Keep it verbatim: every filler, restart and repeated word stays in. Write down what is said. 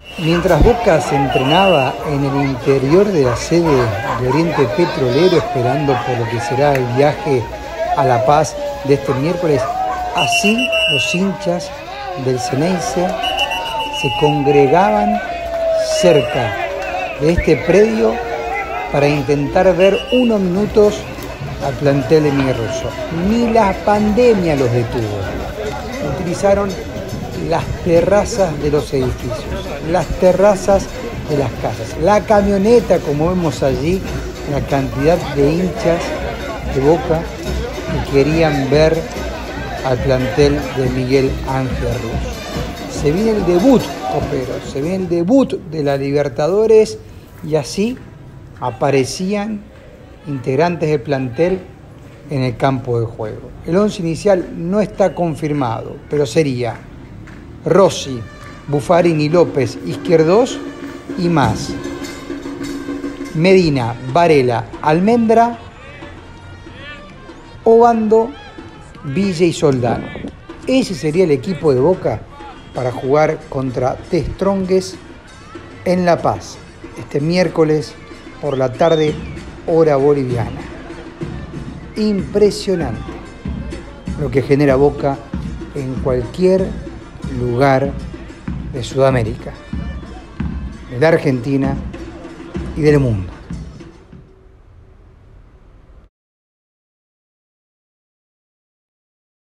Mientras Boca se entrenaba en el interior de la sede de Oriente Petrolero, esperando por lo que será el viaje a La Paz de este miércoles, así los hinchas del Xeneize se congregaban cerca de este predio para intentar ver unos minutos al plantel de Miguel Russo. Ni la pandemia los detuvo. Utilizaron las terrazas de los edificios, las terrazas de las casas, la camioneta, como vemos allí, la cantidad de hinchas de Boca que querían ver al plantel de Miguel Ángel Russo. Se viene el debut, coperos, se viene el debut de la Libertadores y así aparecían integrantes del plantel en el campo de juego. El once inicial no está confirmado, pero sería Rossi, Buffarini, López, Izquierdos y más. Medina, Varela, Almendra, Obando, Villa y Soldano. Ese sería el equipo de Boca para jugar contra The Strongest en La Paz, este miércoles por la tarde, hora boliviana. Impresionante lo que genera Boca en cualquier lugar de Sudamérica, de la Argentina y del mundo.